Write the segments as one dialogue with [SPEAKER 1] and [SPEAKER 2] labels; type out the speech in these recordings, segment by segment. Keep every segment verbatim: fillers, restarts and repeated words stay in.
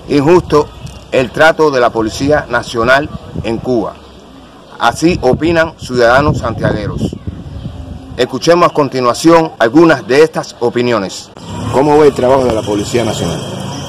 [SPEAKER 1] injusto el trato de la Policía Nacional en Cuba. Así opinan ciudadanos santiagueros. Escuchemos a continuación algunas de estas opiniones. ¿Cómo ve el trabajo de la Policía Nacional?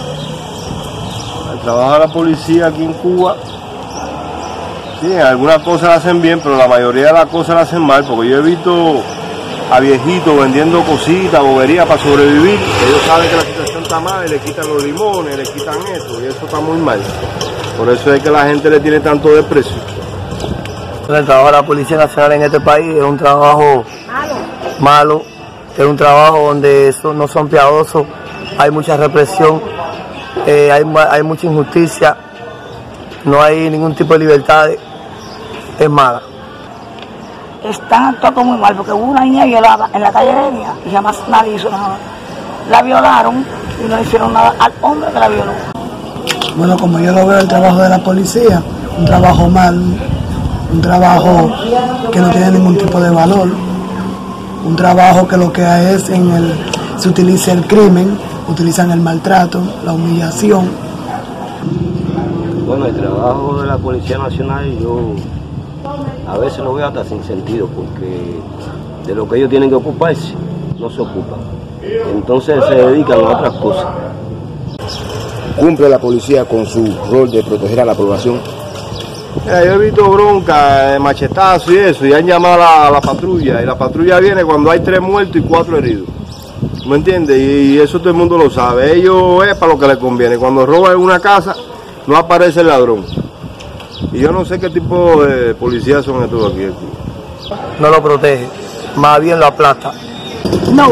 [SPEAKER 2] El trabajo de la policía aquí en Cuba, sí, algunas cosas las hacen bien, pero la mayoría de las cosas las hacen mal, porque yo he visto a viejitos vendiendo cositas, boberías para sobrevivir. Ellos saben que la situación está mal y le quitan los limones, le quitan esto, y eso está muy mal. Por eso es que la gente le tiene tanto desprecio.
[SPEAKER 3] El trabajo de la Policía Nacional en este país es un trabajo malo, es un trabajo donde no son piadosos, hay mucha represión, eh, hay, hay mucha injusticia, no hay ningún tipo de libertad, es mala.
[SPEAKER 4] Están todo muy mal, porque hubo una niña violada en la calle Heredia y jamás nadie hizo nada. La violaron y no hicieron nada al hombre que la violó.
[SPEAKER 5] Bueno, como yo lo veo, el trabajo de la policía, un trabajo mal, un trabajo que no tiene ningún tipo de valor, un trabajo que lo que es en el, se utiliza el crimen, utilizan el maltrato, la humillación.
[SPEAKER 6] Bueno, el trabajo de la Policía Nacional yo a veces lo veo hasta sin sentido, porque de lo que ellos tienen que ocuparse, no se ocupan. Entonces se dedican a otras cosas.
[SPEAKER 1] ¿Cumple la policía con su rol de proteger a la población?
[SPEAKER 2] Mira, yo he visto bronca, machetazos y eso, y han llamado a la, a la patrulla, y la patrulla viene cuando hay tres muertos y cuatro heridos. ¿Me entiendes? Y, y eso todo el mundo lo sabe. Ellos es para lo que les conviene. Cuando roban en una casa, no aparece el ladrón. Y yo no sé qué tipo de policías son estos aquí.
[SPEAKER 3] No lo protege, más bien lo aplasta.
[SPEAKER 4] No.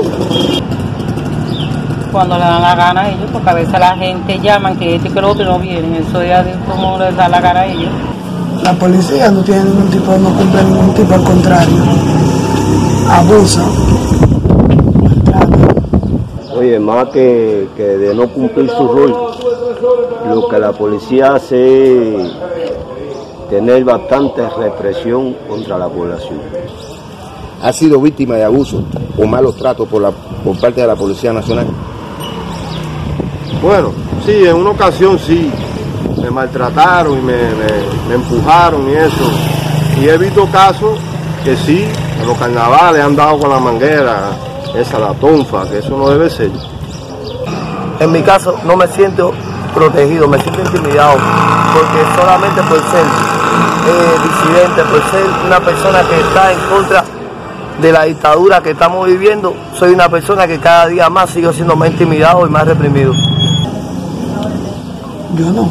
[SPEAKER 7] Cuando le dan la gana a ellos, porque a veces la gente llaman que este y que el otro no vienen, eso ya de cómo les da la gana a ellos.
[SPEAKER 5] La policía no tiene ningún tipo, no cumple ningún tipo, al contrario, abusa, maltrata.
[SPEAKER 6] Oye, más que, que de no cumplir su rol, lo que la policía hace es tener bastante represión contra la población.
[SPEAKER 1] ¿Ha sido víctima de abuso o malos tratos por, la, por parte de la Policía Nacional?
[SPEAKER 2] Bueno, sí, en una ocasión sí, me maltrataron y me, me, me empujaron y eso. Y he visto casos que sí, en los carnavales han dado con la manguera, esa la tonfa, que eso no debe ser.
[SPEAKER 3] En mi caso no me siento protegido, me siento intimidado, porque solamente por ser eh, disidente, por ser una persona que está en contra de la dictadura que estamos viviendo, soy una persona que cada día más sigo siendo más intimidado y más reprimido.
[SPEAKER 5] Yo no.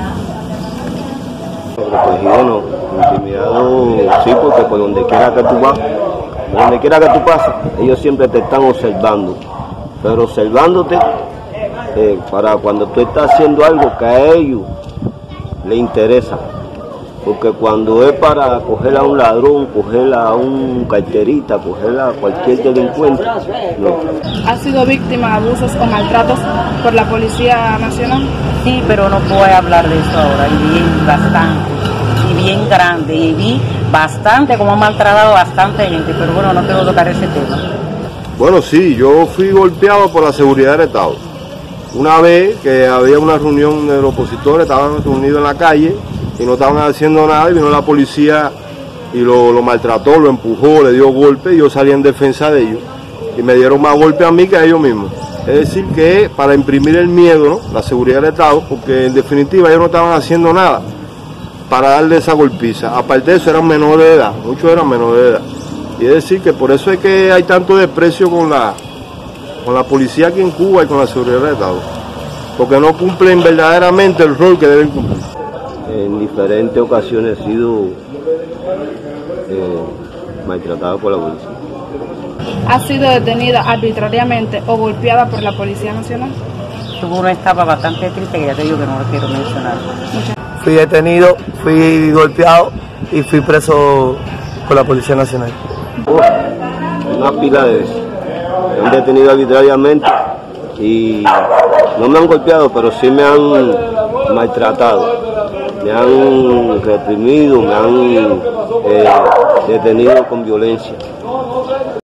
[SPEAKER 6] Protegido no, intimidado sí, porque por donde quiera que tú vas, por donde quiera que tú pases, ellos siempre te están observando, pero observándote eh, para cuando tú estás haciendo algo que a ellos les interesa. Porque cuando es para coger a un ladrón, coger a un carterista, coger a cualquier delincuente, no.
[SPEAKER 8] ¿Ha sido víctima de abusos o maltratos por la Policía Nacional?
[SPEAKER 7] Sí, pero no puedo hablar de eso ahora, y bien bastante, y bien grande, y vi bastante como han maltratado a bastante gente, pero bueno, no quiero tocar ese tema.
[SPEAKER 2] Bueno, sí, yo fui golpeado por la seguridad del Estado. Una vez que había una reunión de los opositores, estaban reunidos en la calle, y no estaban haciendo nada, y vino la policía y lo, lo maltrató, lo empujó, le dio golpe, y yo salí en defensa de ellos, y me dieron más golpe a mí que a ellos mismos. Es decir, que para imprimir el miedo, ¿no?, la seguridad del Estado, porque en definitiva ellos no estaban haciendo nada para darle esa golpiza. Aparte de eso, eran menores de edad, muchos eran menores de edad. Y es decir, que por eso es que hay tanto desprecio con la, con la policía aquí en Cuba y con la seguridad del Estado, porque no cumplen verdaderamente el rol que deben cumplir.
[SPEAKER 6] En diferentes ocasiones he sido eh, maltratado por la policía.
[SPEAKER 8] ¿Ha sido detenida arbitrariamente o golpeada por la Policía Nacional?
[SPEAKER 7] Tuvo una etapa bastante triste que ya te digo que no lo quiero mencionar.
[SPEAKER 3] Fui detenido, fui golpeado y fui preso por la Policía Nacional.
[SPEAKER 6] Una pila de veces. Me han detenido arbitrariamente y no me han golpeado, pero sí me han maltratado. Me han reprimido, me han eh, detenido con violencia.